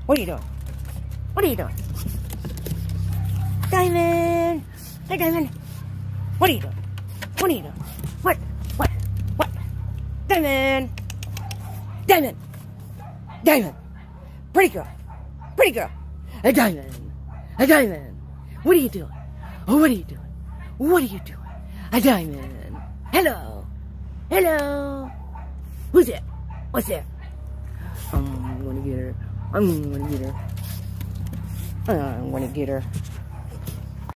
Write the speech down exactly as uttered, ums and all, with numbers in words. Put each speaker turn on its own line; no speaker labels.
What are you doing? What are you doing? Diamond! Hey, Diamond! What are you doing? What are you doing? What? What? What? Diamond! Diamond! Diamond! Pretty girl! Pretty girl! A diamond! A diamond! What are you doing? Oh, what are you doing? What are you doing? A diamond! Hello! Hello! Who's there? What's there? I'm gonna get her. I'm gonna get her. I'm gonna get her.